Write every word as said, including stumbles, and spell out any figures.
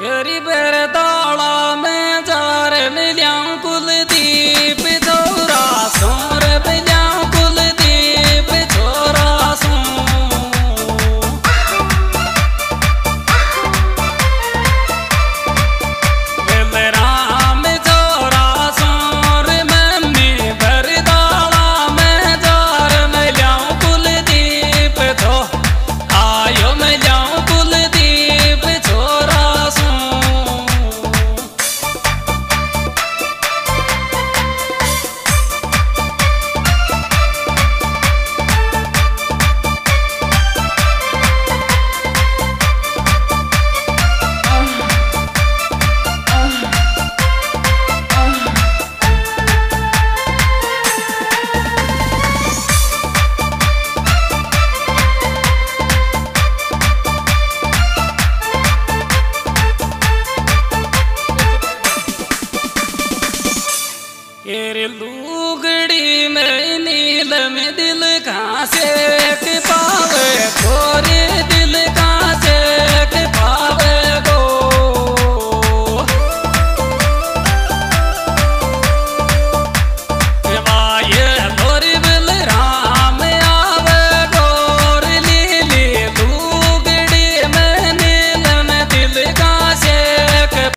गरी बरदाला में जार मिल्यां कुलदीप छोरा सोर मिल्यां कुलदीप छोरा सो बलराम छोरा सोर मम्मी बरदाला में जार मिल्यां कुलदीप तो आयो मिल्यां कुलदीप छोरा केरे लुगड़ी में नील में दिल कहाँ से पावे थोरे दिल का